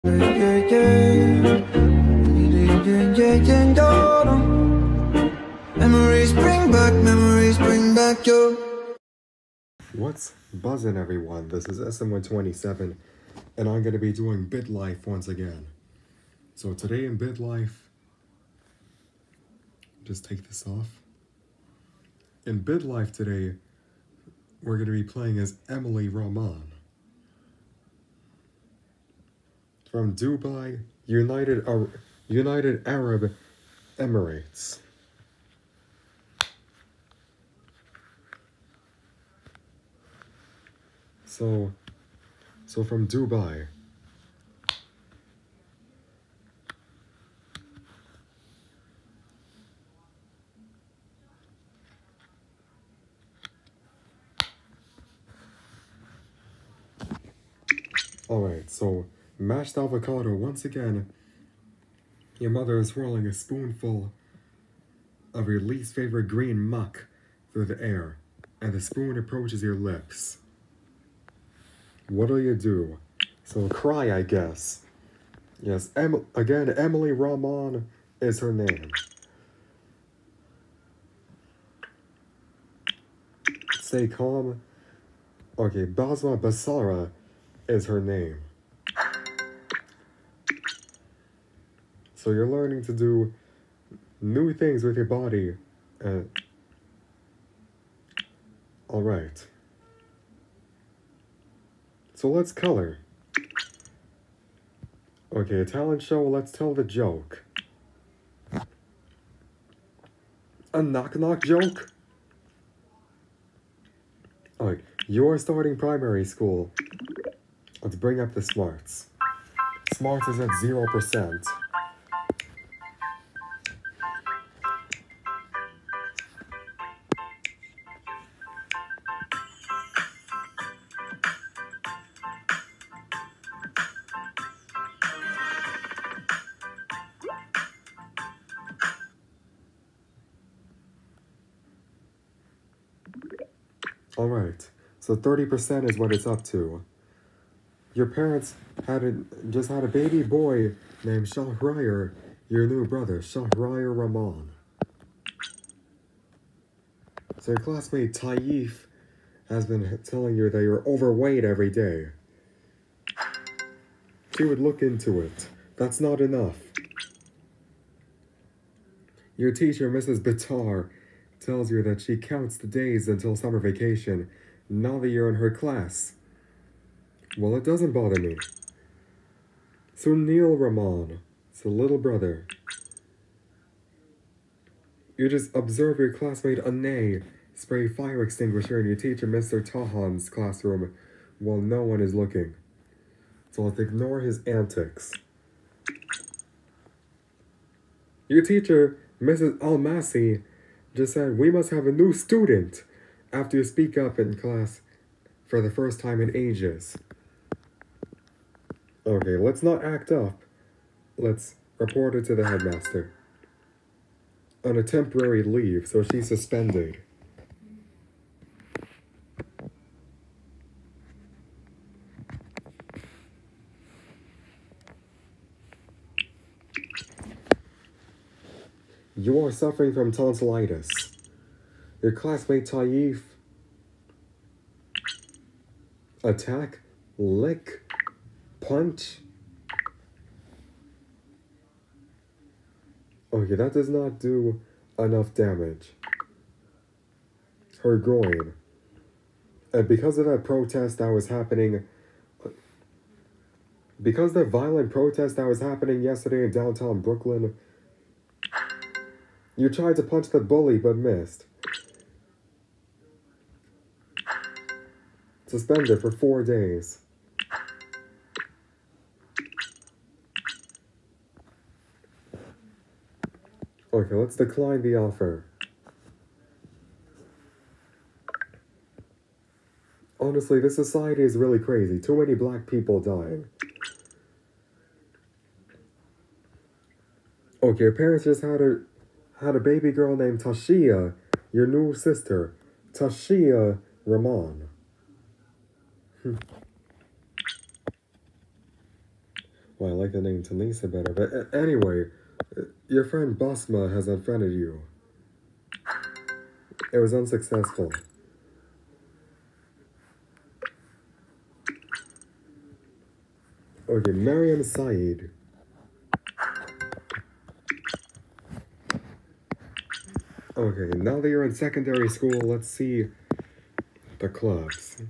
Memories bring back your. What's buzzing, everyone? This is SM127, and I'm going to be doing BitLife once again. So today in BitLife, just take this off. In BitLife today, we're going to be playing as Emily Rahman from Dubai, United Arab Emirates. So from Dubai. Alright, so mashed avocado. Once again, your mother is swirling a spoonful of your least favorite green muck through the air, and the spoon approaches your lips. What do you do? So cry, I guess. Yes, again, Emily Rahman is her name. Stay calm. Okay, Basma Basara is her name. So you're learning to do new things with your body. Alright. So let's color. Okay, a talent show, let's tell the joke. A knock-knock joke? Alright, you're starting primary school. Let's bring up the smarts. Smarts is at 0%. Alright, so 30% is what it's up to. Your parents just had a baby boy named Shahryar, your new brother, Shahryar Rahman. So your classmate Taif has been telling you that you're overweight every day. She would look into it. That's not enough. Your teacher, Mrs. Bitar, tells you that she counts the days until summer vacation, now that you're in her class. Well, it doesn't bother me. Sunil Rahman, it's the little brother. You just observe your classmate Anay spray fire extinguisher in your teacher Mr. Tahan's classroom while no one is looking. So let's ignore his antics. Your teacher, Mrs. Almasi, just said, "We must have a new student," after you speak up in class for the first time in ages. Okay, let's not act up. Let's report it to the headmaster. On a temporary leave, so she's suspended. You are suffering from tonsillitis. Your classmate Taif. Attack, lick, punch. Okay, that does not do enough damage. Her groin. And because of that protest that was happening, because the violent protest that was happening yesterday in downtown Brooklyn, you tried to punch the bully but missed. Suspended for 4 days. Okay, let's decline the offer. Honestly, this society is really crazy. Too many black people dying. Okay, your parents just had a baby girl named Tashia, your new sister, Tashia Rahman. Well, I like the name Tanisa better, but anyway, your friend Basma has unfriended you. It was unsuccessful. Okay, Mariam Saeed. Okay, now that you're in secondary school, let's see the clubs.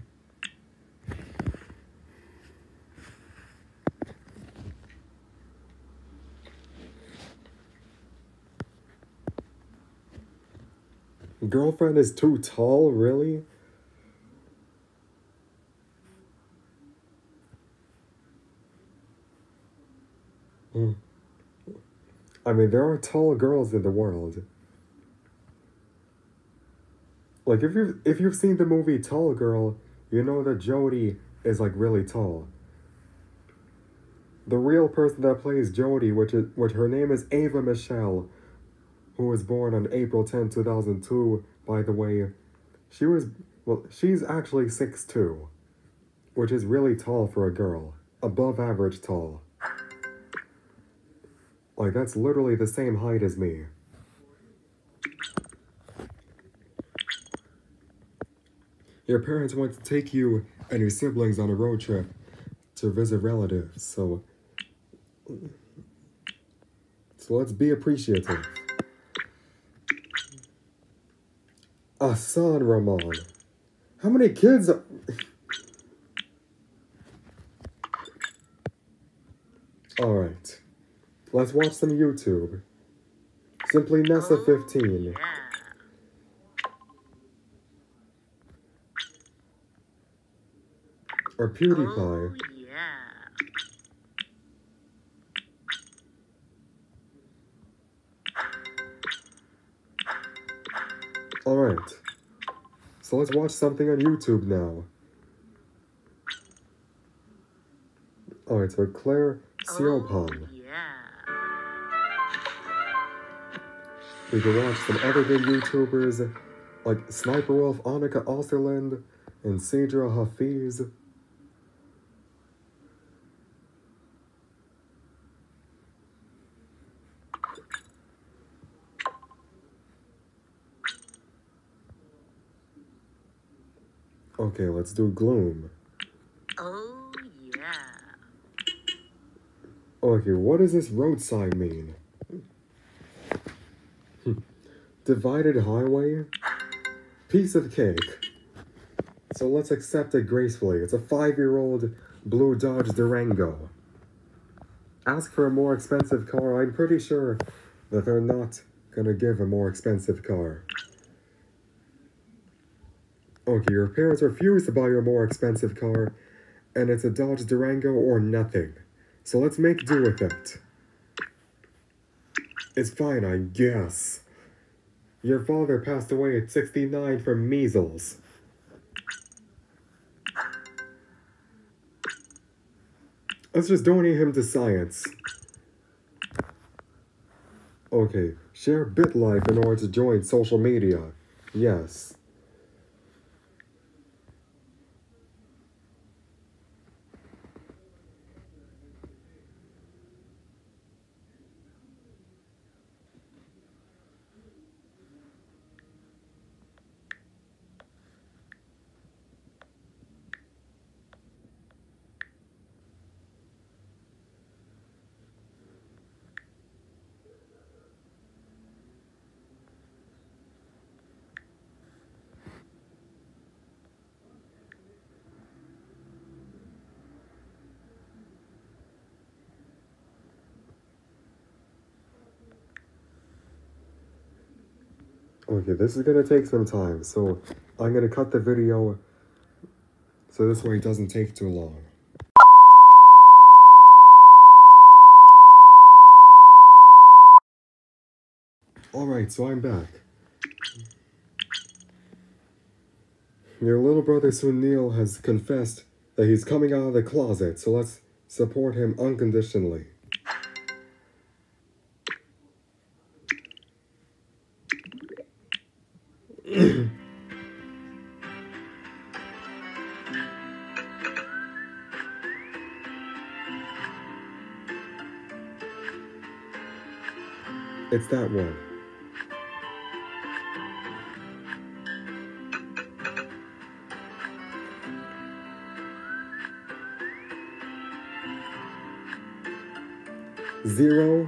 Girlfriend is too tall, really? Hmm. I mean, there are tall girls in the world. Like if you've seen the movie Tall Girl, you know that Jodie is like really tall. The real person that plays Jodie, which her name is Ava Michelle, who was born on April 10th, 2002, by the way, she's actually 6'2", which is really tall for a girl. Above average tall. Like, that's literally the same height as me. Your parents want to take you and your siblings on a road trip to visit relatives, so let's be appreciative. Hassan Rahman. How many kids are... Alright. Let's watch some YouTube. Simply Nessa15. Or PewDiePie. Alright. So let's watch something on YouTube now. Alright, so Claire Siopan. We can watch some other good YouTubers like Sniper Wolf, Annika Osterland, and Sadra Hafiz. Okay, let's do Gloom. Oh, yeah. Okay, what does this road sign mean? Divided highway? Piece of cake. So let's accept it gracefully. It's a 5-year-old blue Dodge Durango. Ask for a more expensive car. I'm pretty sure that they're not gonna give a more expensive car. Okay, your parents refuse to buy you a more expensive car, and it's a Dodge Durango or nothing. So let's make do with it. It's fine, I guess. Your father passed away at 69 from measles. Let's just donate him to science. Okay, share BitLife in order to join social media. Yes. Okay, this is gonna take some time, so I'm gonna cut the video so this way it doesn't take too long. Alright, so I'm back. Your little brother Sunil has confessed that he's coming out of the closet, so let's support him unconditionally. It's that one. Zero.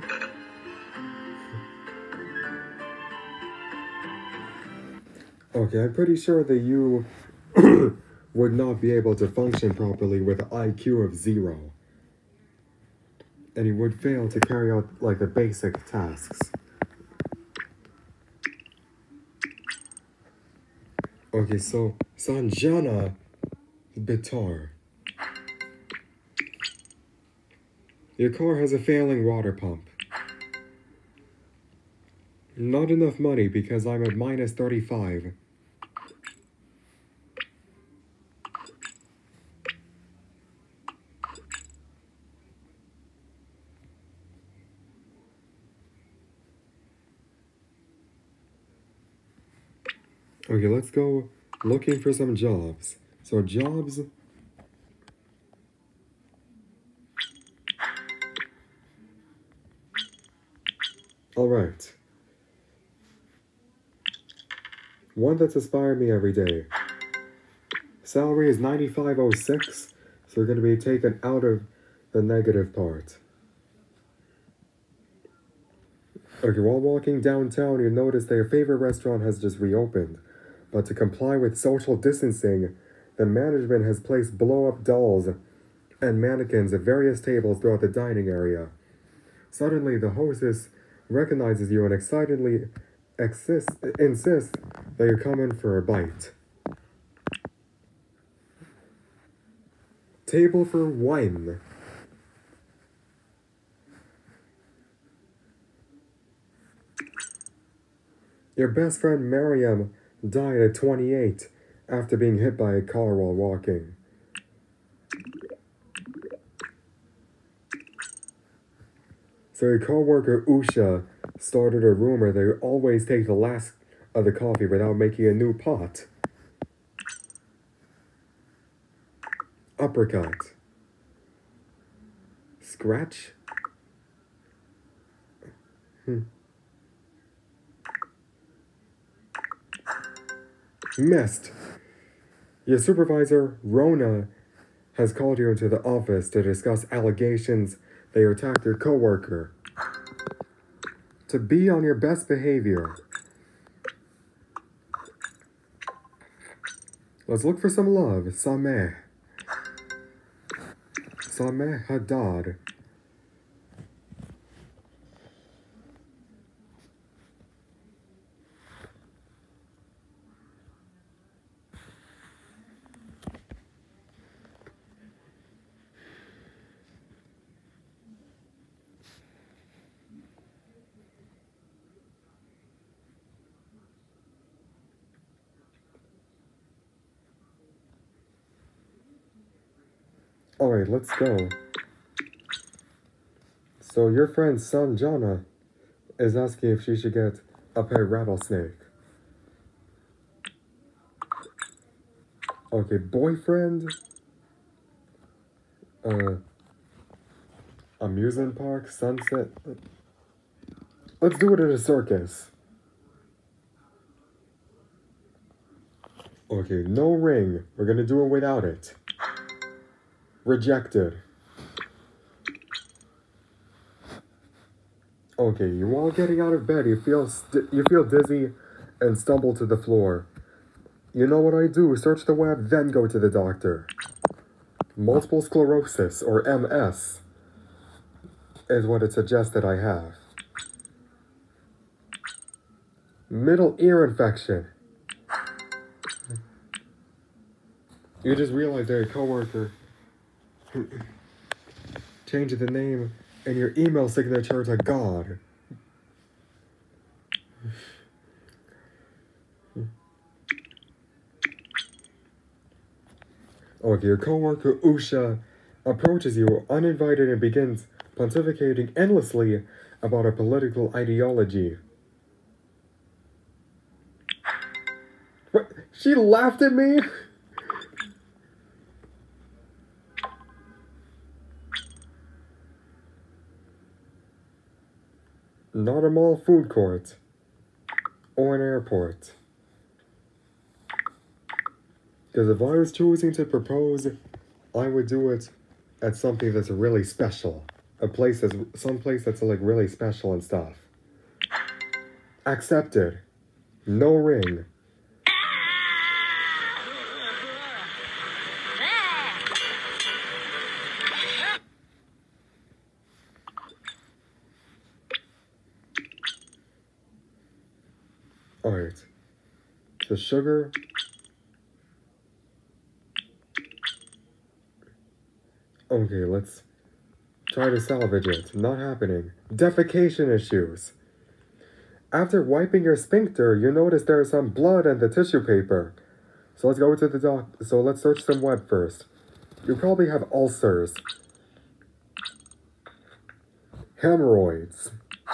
Okay, I'm pretty sure that you would not be able to function properly with an IQ of 0. And you would fail to carry out, like, the basic tasks. Okay, so, Sanjana Bitar. Your car has a failing water pump. Not enough money because I'm at minus 35. Okay, let's go looking for some jobs. So jobs. Alright. One that's inspired me every day. Salary is 9506, so we're going to be taken out of the negative part. Okay, while walking downtown, you notice that your favorite restaurant has just reopened. But to comply with social distancing, the management has placed blow-up dolls and mannequins at various tables throughout the dining area. Suddenly, the hostess recognizes you and excitedly insists that you come in for a bite. Table for one. Your best friend Miriam died at 28 after being hit by a car while walking. So your co-worker Usha started a rumor that you always take the last of the coffee without making a new pot. Uppercut. Scratch? Missed. Your supervisor, Rona, has called you into the office to discuss allegations that you attacked your coworker. To be on your best behavior. Let's look for some love. Sameh. Sameh Haddad. Alright, let's go. So your friend Sanjana is asking if she should get a pet rattlesnake. Okay, boyfriend. Amusement park, sunset. Let's do it at a circus. Okay, no ring. We're gonna do it without it. Rejected. Okay, while getting out of bed, you feel dizzy and stumble to the floor. You know what I do? Search the web, then go to the doctor. Multiple sclerosis, or MS, is what it suggests that I have. Middle ear infection. You just realized that your coworker changed the name and your email signature to God. Okay, your coworker Usha approaches you uninvited and begins pontificating endlessly about a political ideology. What? She laughed at me? Not a mall food court. Or an airport. Because if I was choosing to propose, I would do it at something that's really special. Some place that's like really special and stuff. Accepted. No ring. Alright. The sugar. Okay, let's try to salvage it. Not happening. Defecation issues. After wiping your sphincter, you notice there is some blood in the tissue paper. So let's go to the So let's search some web first. You probably have ulcers. Hemorrhoids.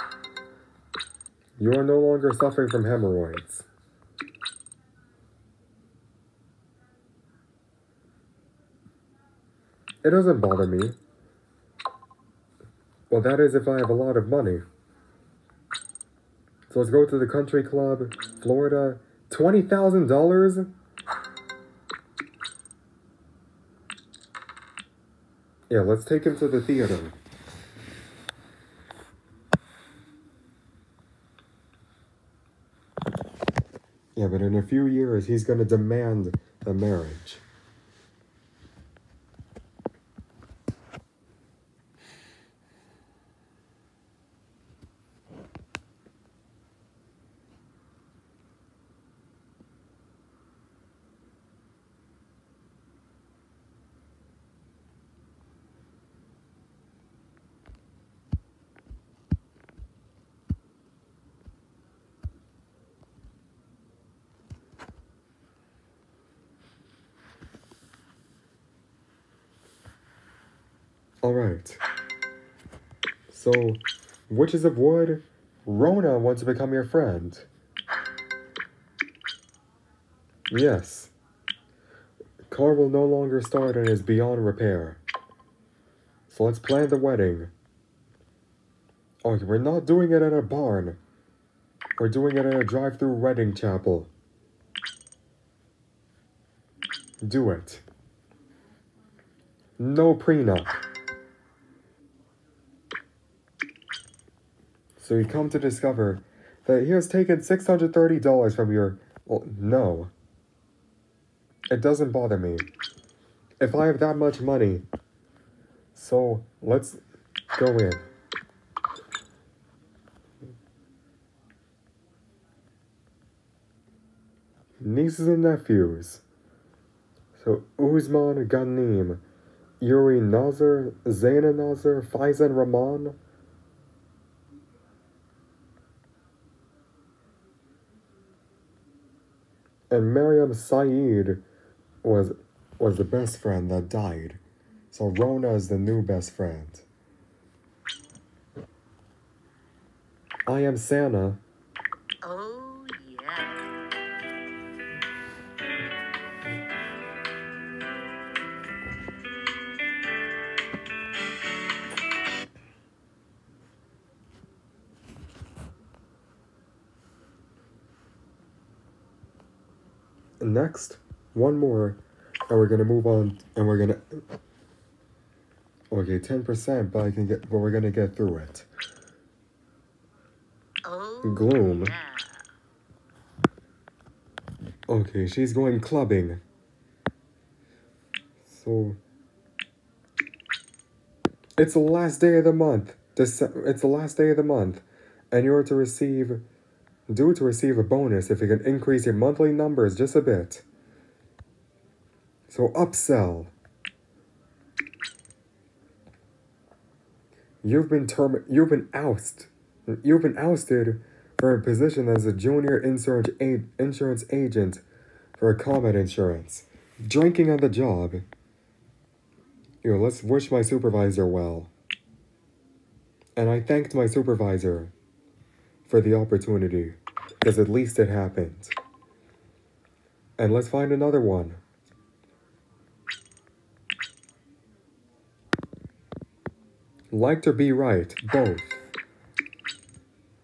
You are no longer suffering from hemorrhoids. It doesn't bother me. Well, that is if I have a lot of money. So let's go to the country club, Florida. $20,000? Yeah, let's take him to the theater. Yeah, but in a few years, he's gonna demand a marriage. Alright. So, Witches of Wood, Rona wants to become your friend. Yes. Car will no longer start and is beyond repair. So let's plan the wedding. Okay, we're not doing it at a barn. We're doing it at a drive-through wedding chapel. Do it. No prenup. So you come to discover that he has taken $630 from your... Well, no. It doesn't bother me. If I have that much money... So, let's go in. Nieces and nephews. So, Uzman Ghanim, Yuri Nazar, Zaina Nazar, Faizan Rahman. And Mariam Saeed was the best friend that died. So Rona is the new best friend. I am Santa. Oh, yeah. Next, one more, and we're gonna move on, and we're gonna... Okay, 10%, but we're gonna get through it. Oh, Gloom. yeah. Okay, she's going clubbing. So... It's the last day of the month. It's the last day of the month. And you're to receive a bonus if you can increase your monthly numbers just a bit. So upsell. You've been ousted for a position as a junior insurance agent for a combat insurance. Drinking on the job. Let's wish my supervisor well. And I thanked my supervisor for the opportunity, because at least it happened. And let's find another one. Like to be right, both.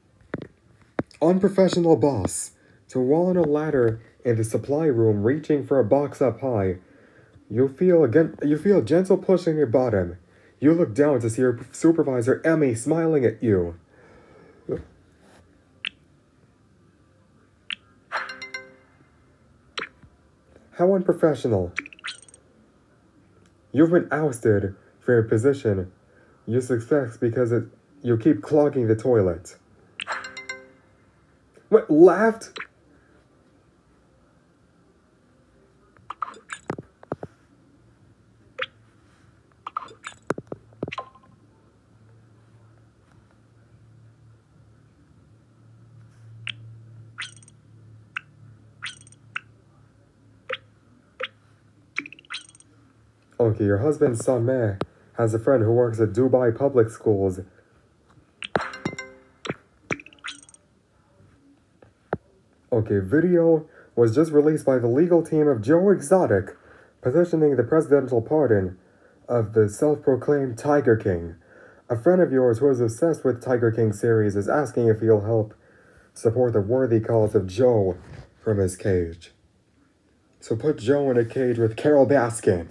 Unprofessional boss. So while on a ladder in the supply room reaching for a box up high, you feel a gentle push in your bottom. You look down to see your supervisor Emmy smiling at you. How unprofessional. You've been ousted from your position. You success because you keep clogging the toilet. What, laughed? Okay, your husband Sameh has a friend who works at Dubai public schools. Okay, video was just released by the legal team of Joe Exotic, petitioning the presidential pardon of the self-proclaimed Tiger King. A friend of yours who is obsessed with Tiger King series is asking if you'll help support the worthy cause of Joe from his cage. So put Joe in a cage with Carol Baskin.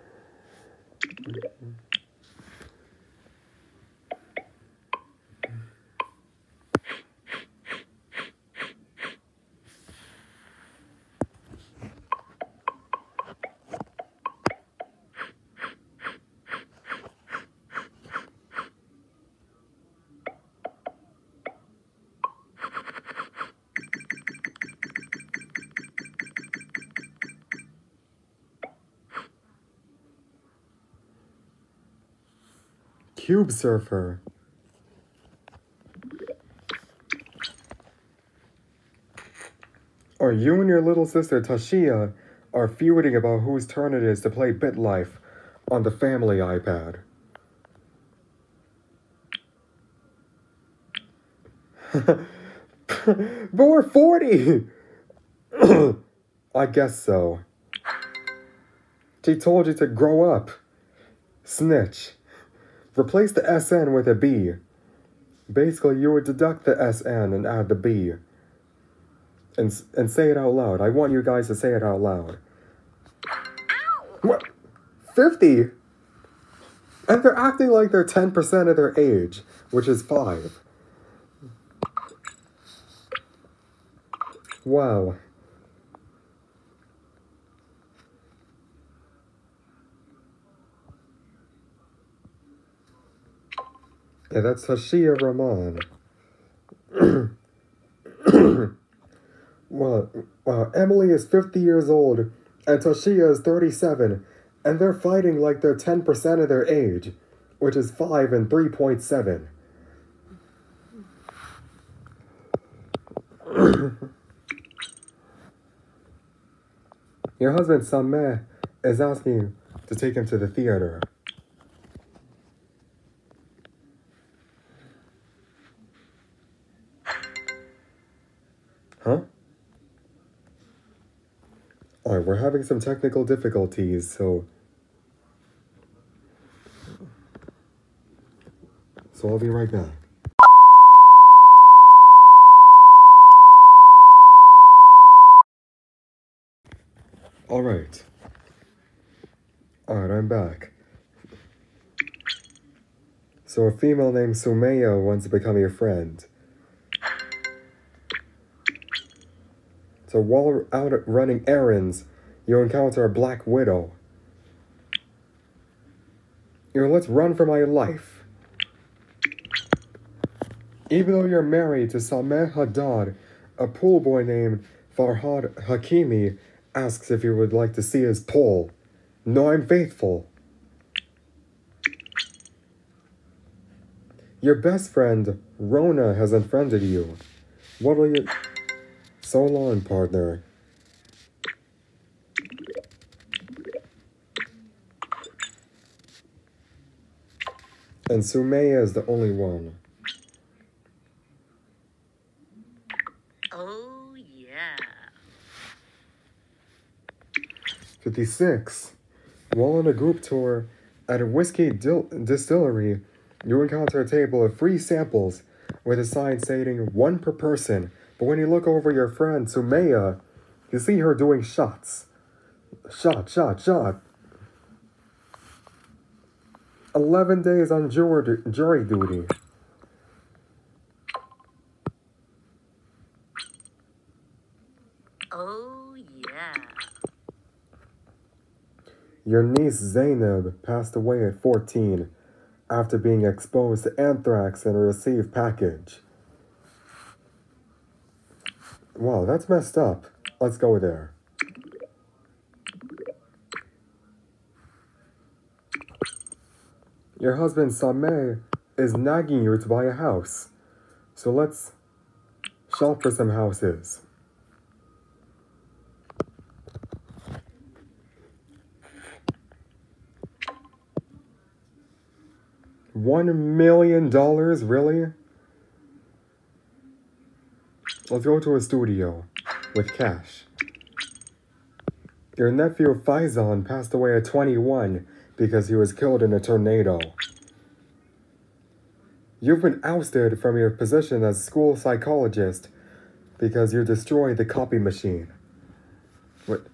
Cube Surfer. Or you and your little sister Tashia are feuding about whose turn it is to play BitLife on the family iPad. But we're 40! I guess so. She told you to grow up. Snitch. Replace the SN with a B. Basically, you would deduct the SN and add the B. And say it out loud. I want you guys to say it out loud. What? 50? And they're acting like they're 10% of their age, which is 5. Wow. Yeah, that's Hashia Rahman. Well, Emily is 50 years old, and Tashia is 37, and they're fighting like they're 10% of their age, which is 5 and 3.7. Your husband, Sameh, is asking you to take him to the theater. Huh? Alright, we're having some technical difficulties, so I'll be right back. Alright, I'm back. So a female named Sumaya wants to become your friend. So while out running errands, you encounter a black widow. Let's run for my life. Even though you're married to Sameh Haddad, a pool boy named Farhad Hakimi asks if you would like to see his pool. No, I'm faithful. Your best friend, Rona, has unfriended you. What'll you... So long, partner. And Sumaya is the only one. Oh, yeah. 56. While on a group tour at a whiskey distillery, you encounter a table of free samples with a sign stating 1 per person. But when you look over your friend Sumaya, you see her doing shots. Shot, shot, shot. 11 days on jury duty. Oh, yeah. Your niece Zainab passed away at 14 after being exposed to anthrax in a received package. Wow, that's messed up. Let's go there. Your husband Sameh is nagging you to buy a house. So let's shop for some houses. $1 million, really? Let's go to a studio with cash. Your nephew Faizan passed away at 21 because he was killed in a tornado. You've been ousted from your position as school psychologist because you destroyed the copy machine. What?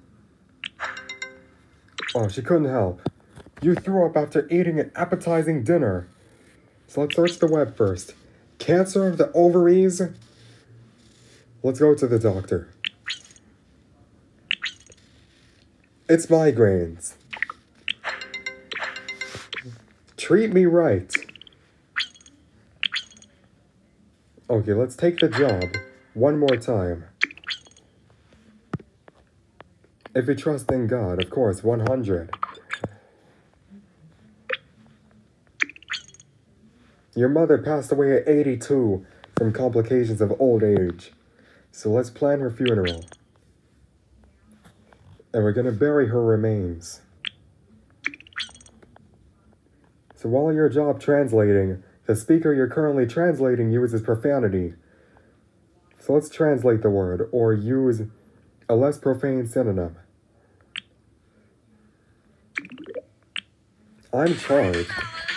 Oh, she couldn't help. You threw up after eating an appetizing dinner. So let's search the web first. Cancer of the ovaries? Let's go to the doctor. It's migraines. Treat me right. Okay, let's take the job one more time. If you trust in God, of course, 100. Your mother passed away at 82 from complications of old age. So let's plan her funeral. And we're gonna bury her remains. So while your job translating, the speaker you're currently translating uses profanity. So let's translate the word, or use a less profane synonym. I'm charged.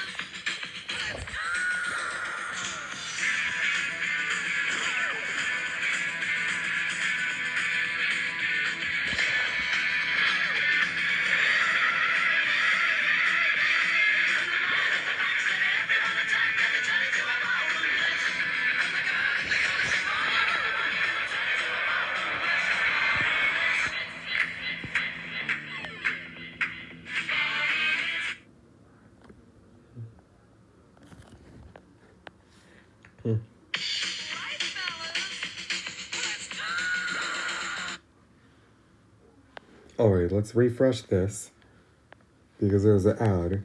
Alright, let's refresh this, because there's an ad.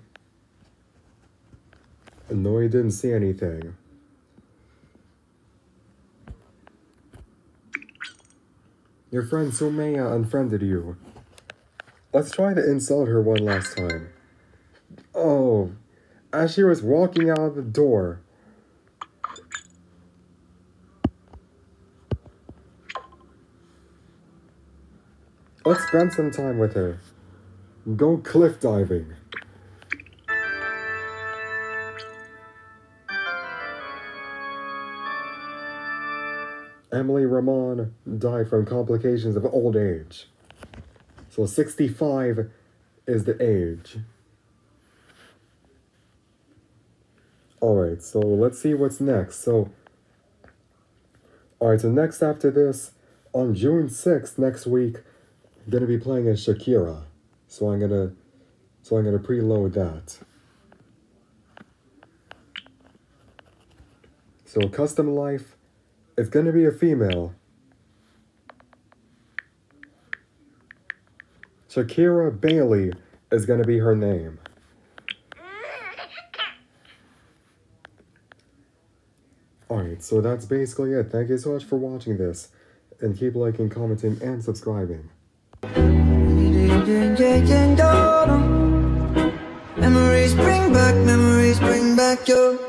And no, you didn't see anything. Your friend Sumaya unfriended you. Let's try to insult her one last time. Oh, as she was walking out of the door. Let's spend some time with her. Go cliff diving. Emily Ramon died from complications of old age. So 65 is the age. Alright, so let's see what's next. Alright, so next after this, on June 6th next week, I'm gonna be playing as Shakira. So I'm gonna preload that. So Custom Life, it's gonna be a female. Shakira Bailey is gonna be her name. Alright, so that's basically it. Thank you so much for watching this. And keep liking, commenting, and subscribing. Memories bring back your